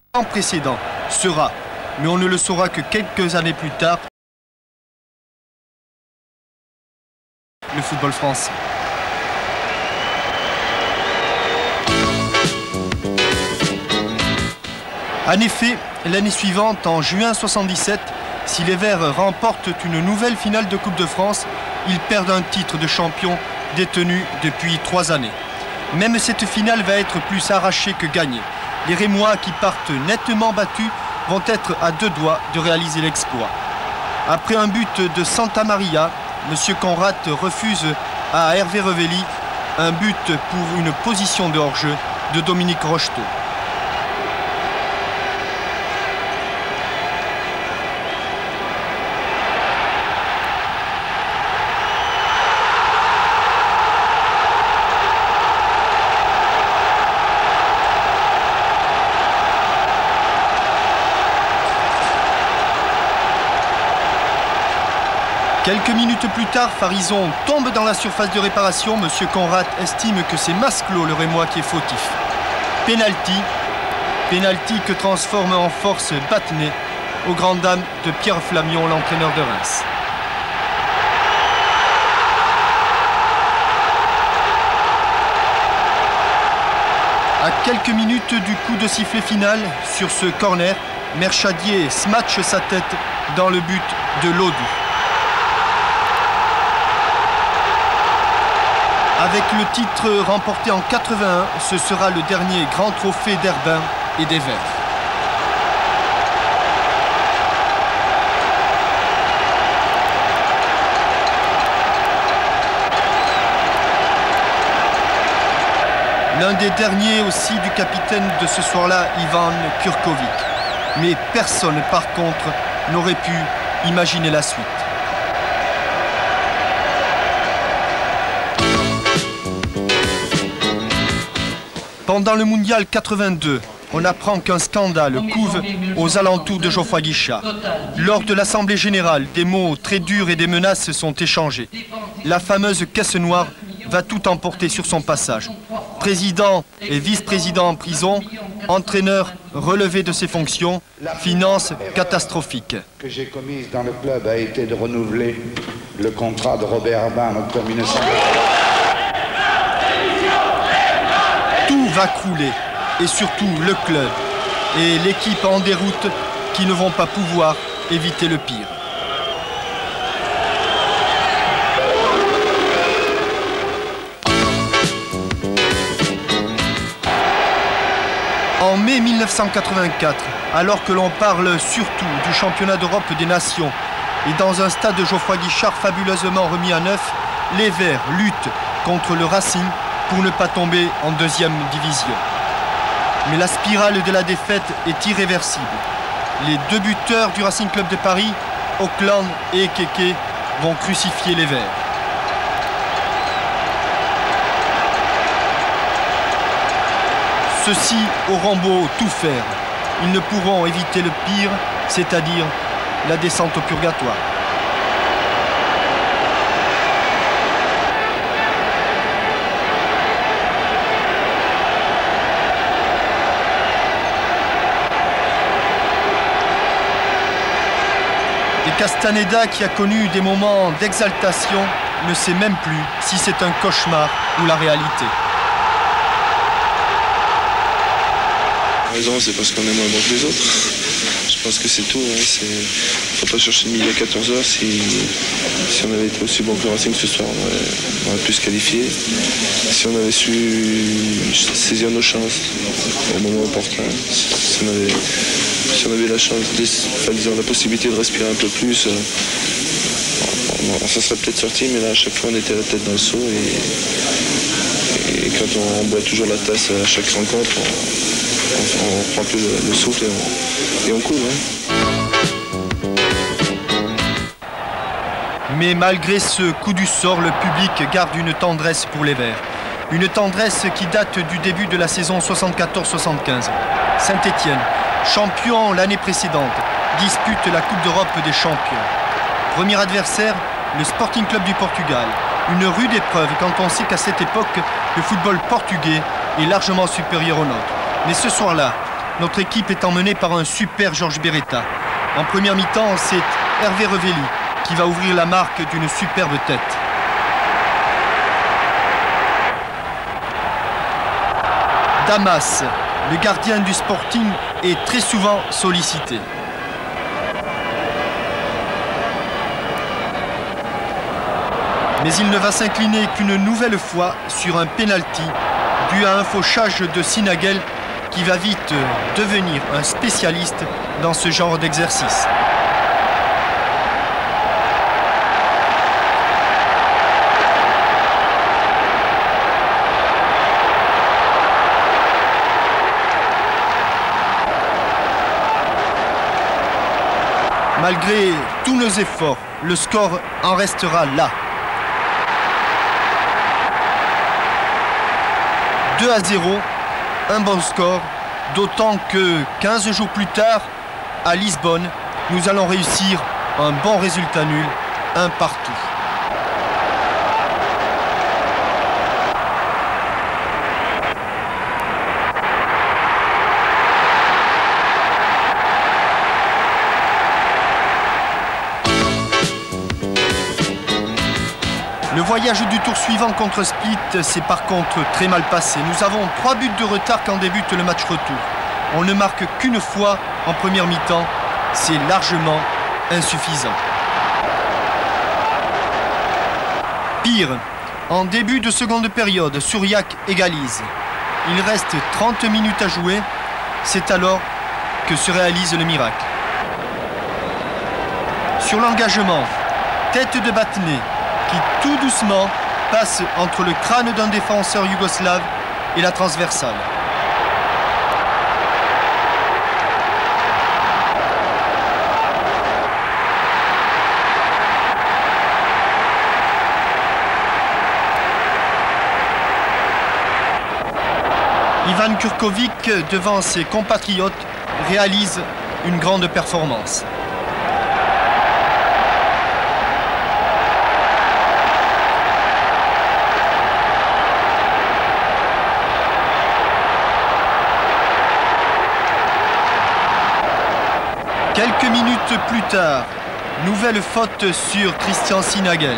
Sans précédent sera, mais on ne le saura que quelques années plus tard, le football français. En effet, l'année suivante, en juin 1977, si les Verts remportent une nouvelle finale de Coupe de France, ils perdent un titre de champion détenu depuis 3 années. Même cette finale va être plus arrachée que gagnée. Les Rémois, qui partent nettement battus, vont être à 2 doigts de réaliser l'exploit. Après un but de Santa Maria, M. Conrad refuse à Hervé Revelli un but pour une position de hors-jeu de Dominique Rocheteau. Quelques minutes plus tard, Farison tombe dans la surface de réparation. Monsieur Conrad estime que c'est Masclot, le Rémois, qui est fautif. Pénalty. Pénalty que transforme en force Battenet, aux grandes dames de Pierre Flamion, l'entraîneur de Reims. À quelques minutes du coup de sifflet final, sur ce corner, Merchadier smatche sa tête dans le but de Lodu. Avec le titre remporté en 81, ce sera le dernier grand trophée d'Herbin et des Verts. L'un des derniers aussi du capitaine de ce soir-là, Ivan Kurkovic. Mais personne, par contre, n'aurait pu imaginer la suite. Pendant le mondial 82, on apprend qu'un scandale couve aux alentours de Geoffroy Guichard. Lors de l'Assemblée générale, des mots très durs et des menaces sont échangés. La fameuse caisse noire va tout emporter sur son passage. Président et vice-président en prison, entraîneur relevé de ses fonctions, finances catastrophiques. Ce que j'ai commis dans le club a été de renouveler le contrat de Robert Herbin en octobre 1900. Tout va crouler, et surtout le club et l'équipe en déroute qui ne vont pas pouvoir éviter le pire. En mai 1984, alors que l'on parle surtout du championnat d'Europe des Nations et dans un stade de Geoffroy Guichard fabuleusement remis à neuf, les Verts luttent contre le Racing pour ne pas tomber en 2e division. Mais la spirale de la défaite est irréversible. Les 2 buteurs du Racing Club de Paris, Auckland et Ekeke, vont crucifier les Verts. Ceux-ci auront beau tout faire, ils ne pourront éviter le pire, c'est-à-dire la descente au purgatoire. Et Castaneda, qui a connu des moments d'exaltation, ne sait même plus si c'est un cauchemar ou la réalité. La raison, c'est parce qu'on est moins bon que les autres. Je pense que c'est tout. Hein. Faut pas chercher le midi à 14h. Si on avait été aussi bon que le Racing ce soir, on aurait pu se qualifier. Si on avait su saisir nos chances au moment opportun, si on avait la chance, la possibilité de respirer un peu plus, on s'en serait peut-être sorti, mais là à chaque fois on était la tête dans le seau et quand on boit toujours la tasse à chaque rencontre, on prend un peu le souffle et on coule. Hein. Mais malgré ce coup du sort, le public garde une tendresse pour les Verts. Une tendresse qui date du début de la saison 74-75. Saint-Étienne, champion l'année précédente, dispute la Coupe d'Europe des champions. Premier adversaire, le Sporting Club du Portugal. Une rude épreuve quand on sait qu'à cette époque, le football portugais est largement supérieur au nôtre. Mais ce soir-là, notre équipe est emmenée par un super Georges Beretta. En première mi-temps, c'est Hervé Revelli qui va ouvrir la marque d'une superbe tête. Damas, le gardien du Sporting, est très souvent sollicité. Mais il ne va s'incliner qu'une nouvelle fois sur un pénalty dû à un fauchage de Sinagel qui va vite devenir un spécialiste dans ce genre d'exercice. Malgré tous nos efforts, le score en restera là. 2-0, un bon score, d'autant que 15 jours plus tard, à Lisbonne, nous allons réussir un bon résultat nul, un partout. Le voyage du tour suivant contre Split s'est par contre très mal passé. Nous avons 3 buts de retard quand débute le match retour. On ne marque qu'une fois en première mi-temps. C'est largement insuffisant. Pire, en début de seconde période, Souriac égalise. Il reste 30 minutes à jouer. C'est alors que se réalise le miracle. Sur l'engagement, tête de Batné, qui tout doucement passe entre le crâne d'un défenseur yougoslave et la transversale. Ivan Kurkovic, devant ses compatriotes, réalise une grande performance. Quelques minutes plus tard, nouvelle faute sur Christian Sinagel.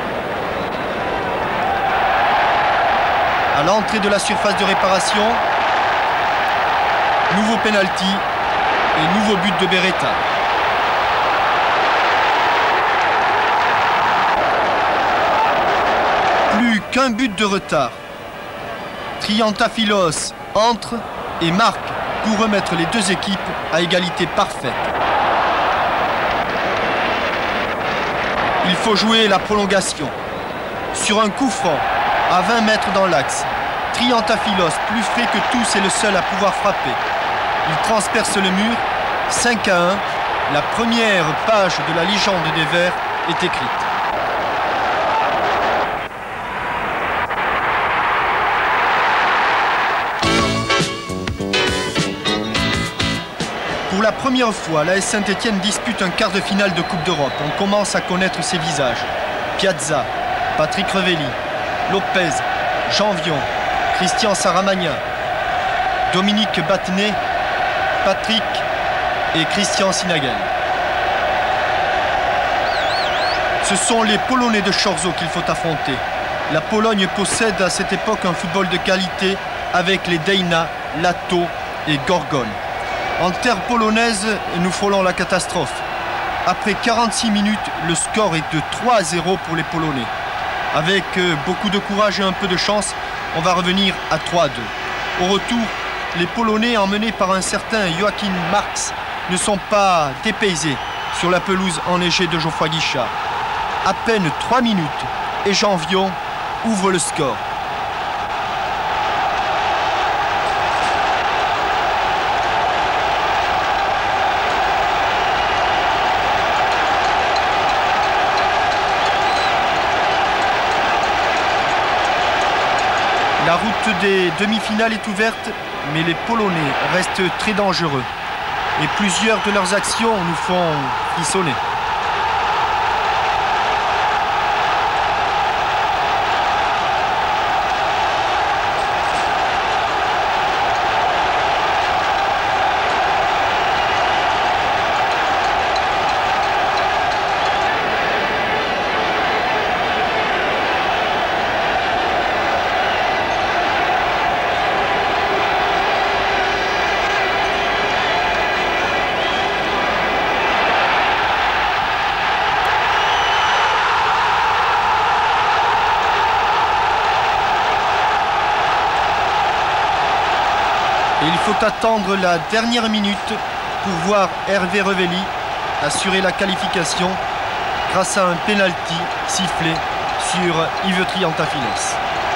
À l'entrée de la surface de réparation, nouveau penalty et nouveau but de Beretta. Plus qu'un but de retard. Triantafylos entre et marque pour remettre les deux équipes à égalité parfaite. Il faut jouer la prolongation. Sur un coup franc, à 20 mètres dans l'axe, Triantafylos, plus frais que tous, est le seul à pouvoir frapper. Il transperce le mur, 5-1. La première page de la légende des Verts est écrite. Pour la première fois, l'AS Saint-Étienne dispute un quart de finale de Coupe d'Europe. On commence à connaître ses visages. Piazza, Patrick Revelli, Lopez, Jean Vion, Christian Saramagna, Dominique Batné, Patrick et Christian Sinagel. Ce sont les Polonais de Chorzów qu'il faut affronter. La Pologne possède à cette époque un football de qualité avec les Dejna, Lato et Gorgon. En terre polonaise, nous frôlons la catastrophe. Après 46 minutes, le score est de 3-0 pour les Polonais. Avec beaucoup de courage et un peu de chance, on va revenir à 3-2. Au retour, les Polonais, emmenés par un certain Joachim Marx, ne sont pas dépaysés sur la pelouse enneigée de Geoffroy Guichard. À peine 3 minutes et Jean Vion ouvre le score. La route des demi-finales est ouverte, mais les Polonais restent très dangereux. Et plusieurs de leurs actions nous font frissonner. faut attendre la dernière minute pour voir Hervé Revelli assurer la qualification grâce à un penalty sifflé sur Yves Triantafilos.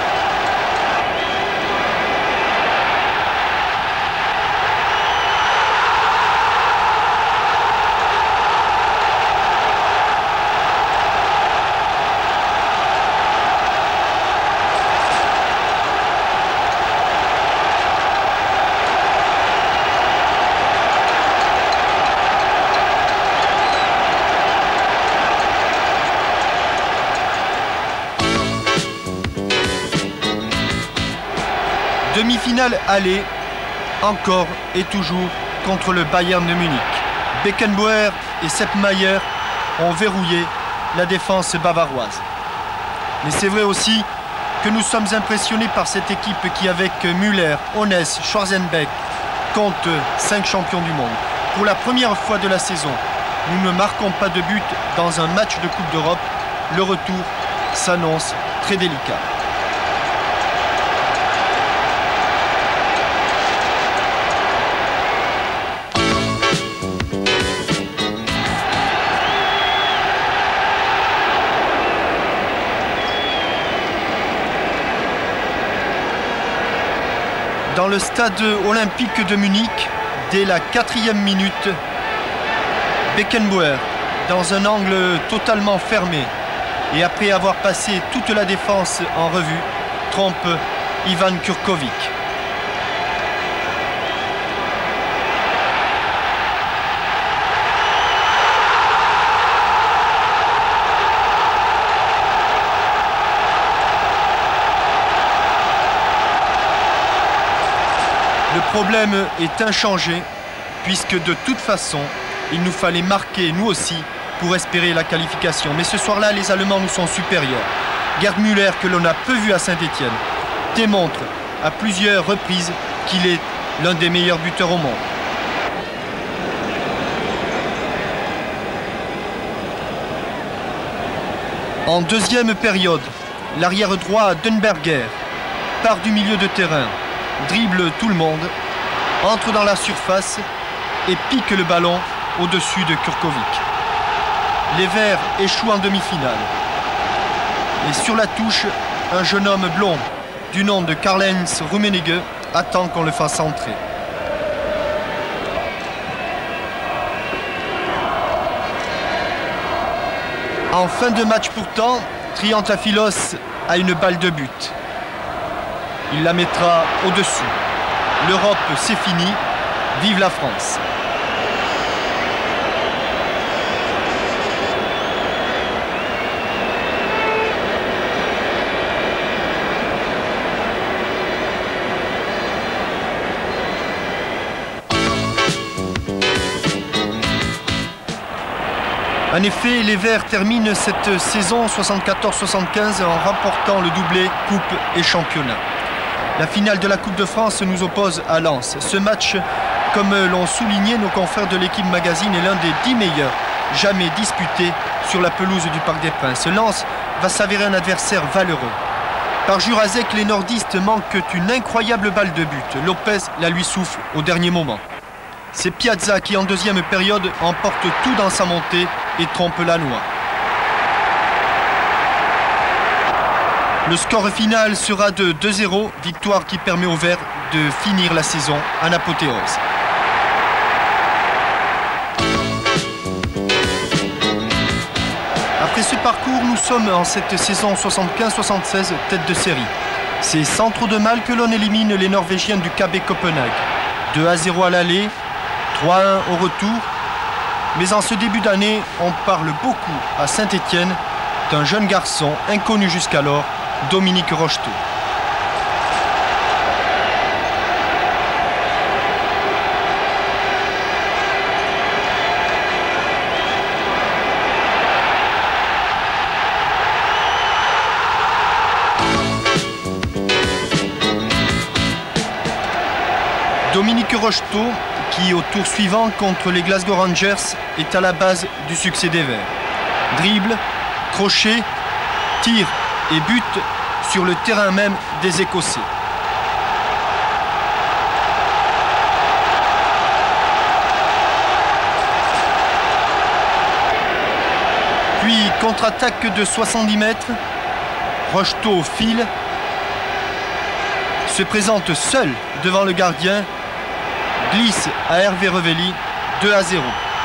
Demi-finale aller, encore et toujours contre le Bayern de Munich. Beckenbauer et Sepp Maier ont verrouillé la défense bavaroise. Mais c'est vrai aussi que nous sommes impressionnés par cette équipe qui, avec Müller, Hones, Schwarzenbeck, compte 5 champions du monde. Pour la première fois de la saison, nous ne marquons pas de but dans un match de Coupe d'Europe. Le retour s'annonce très délicat. Dans le stade olympique de Munich, dès la 4e minute, Beckenbauer, dans un angle totalement fermé, et après avoir passé toute la défense en revue, trompe Ivan Kurkovic. Le problème est inchangé, puisque de toute façon, il nous fallait marquer, nous aussi, pour espérer la qualification. Mais ce soir-là, les Allemands nous sont supérieurs. Gerd Müller, que l'on a peu vu à Saint-Étienne, démontre à plusieurs reprises qu'il est l'un des meilleurs buteurs au monde. En deuxième période, l'arrière droit Dunberger part du milieu de terrain, dribble tout le monde, entre dans la surface et pique le ballon au-dessus de Kurkovic. Les Verts échouent en demi-finale. Et sur la touche, un jeune homme blond du nom de Karl-Heinz Rummenigge attend qu'on le fasse entrer. En fin de match pourtant, Triantafilos a une balle de but. Il la mettra au-dessus. L'Europe, c'est fini. Vive la France! En effet, les Verts terminent cette saison 74-75 en remportant le doublé Coupe et Championnat. La finale de la Coupe de France nous oppose à Lens. Ce match, comme l'ont souligné nos confrères de l'équipe Magazine, est l'un des 10 meilleurs jamais disputés sur la pelouse du Parc des Princes. Lens va s'avérer un adversaire valeureux. Par Jurazek, les nordistes manquent une incroyable balle de but. Lopez la lui souffle au dernier moment. C'est Piazza qui, en deuxième période, emporte tout dans sa montée et trompe la noix. Le score final sera de 2-0, victoire qui permet aux Verts de finir la saison en apothéose. Après ce parcours, nous sommes en cette saison 75-76 tête de série. C'est sans trop de mal que l'on élimine les Norvégiens du KB Copenhague. 2-0 à l'aller, 3-1 au retour. Mais en ce début d'année, on parle beaucoup à Saint-Étienne d'un jeune garçon inconnu jusqu'alors, Dominique Rocheteau. Dominique Rocheteau, qui au tour suivant contre les Glasgow Rangers est à la base du succès des Verts. Dribble, crochet, tir et but sur le terrain même des Écossais. contre-attaque de 70 mètres. Rocheteau file, se présente seul devant le gardien, glisse à Hervé Revelli, 2-0.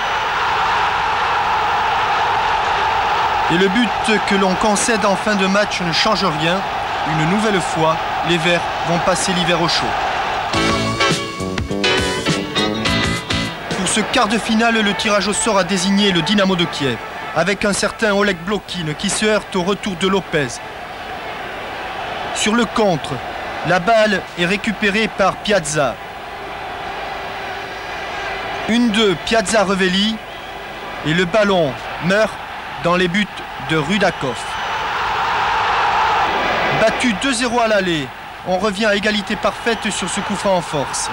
Et le but que l'on concède en fin de match ne change rien. Une nouvelle fois, les Verts vont passer l'hiver au chaud. Pour ce quart de finale, le tirage au sort a désigné le Dynamo de Kiev, avec un certain Oleg Blokin qui se heurte au retour de Lopez. Sur le contre, la balle est récupérée par Piazza. 1-2, Piazza Revelli, et le ballon meurt dans les buts de Rudakov. Battu 2-0 à l'aller, on revient à égalité parfaite sur ce coup franc en force.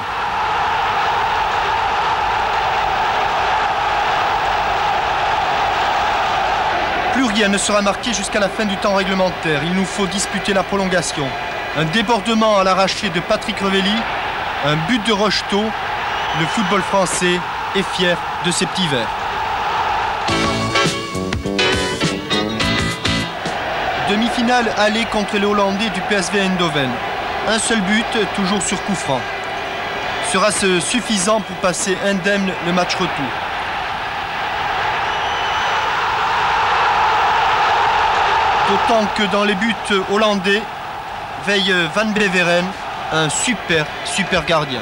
Plus rien ne sera marqué jusqu'à la fin du temps réglementaire. Il nous faut disputer la prolongation. Un débordement à l'arraché de Patrick Revelli, un but de Rocheteau. Le football français est fier de ses petits Verts. Demi-finale aller contre les Hollandais du PSV Eindhoven. Un seul but, toujours sur coup franc. Sera-ce suffisant pour passer indemne le match retour? D'autant que dans les buts hollandais veille Van Beveren, un super gardien.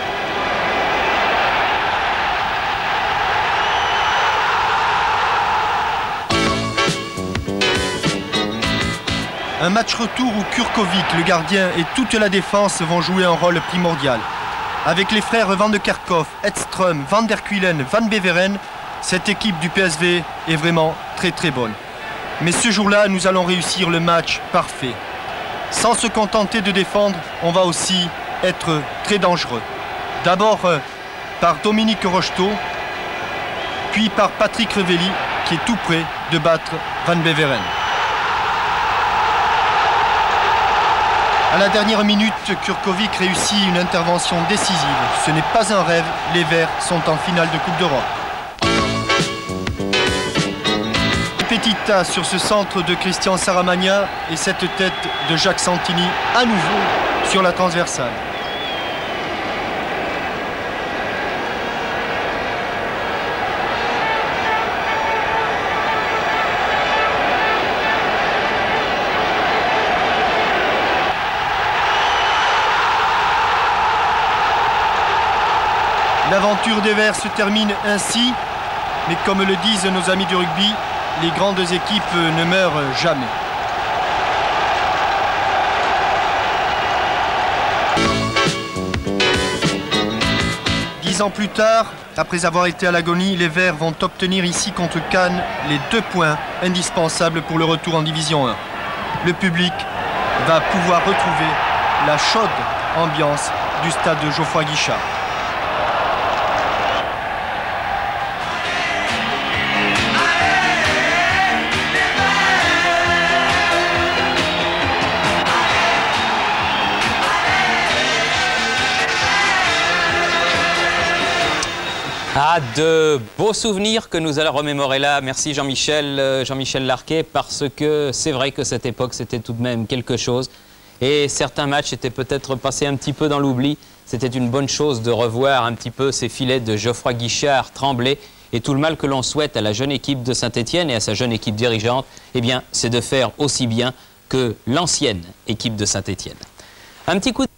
Un match retour où Kurkovic, le gardien, et toute la défense vont jouer un rôle primordial. Avec les frères Van de Kerkhoff, Edström, Van der Kuylen, Van Beveren, cette équipe du PSV est vraiment très bonne. Mais ce jour-là, nous allons réussir le match parfait. Sans se contenter de défendre, on va aussi être très dangereux. D'abord par Dominique Rocheteau, puis par Patrick Revelli, qui est tout près de battre Van Beveren. À la dernière minute, Kurkovic réussit une intervention décisive. Ce n'est pas un rêve, les Verts sont en finale de Coupe d'Europe. Petita sur ce centre de Christian Saramagna et cette tête de Jacques Santini à nouveau sur la transversale. L'aventure des Verts se termine ainsi, mais comme le disent nos amis du rugby, les grandes équipes ne meurent jamais. Dix ans plus tard, après avoir été à l'agonie, les Verts vont obtenir ici contre Cannes les 2 points indispensables pour le retour en Division 1. Le public va pouvoir retrouver la chaude ambiance du stade de Geoffroy Guichard. Ah, de beaux souvenirs que nous allons remémorer là. Merci Jean-Michel Larquet, parce que c'est vrai que cette époque, c'était tout de même quelque chose. Et certains matchs étaient peut-être passés un petit peu dans l'oubli. C'était une bonne chose de revoir un petit peu ces filets de Geoffroy Guichard trembler. Et tout le mal que l'on souhaite à la jeune équipe de Saint-Étienne et à sa jeune équipe dirigeante, eh bien, c'est de faire aussi bien que l'ancienne équipe de Saint-Étienne. Un petit coup de...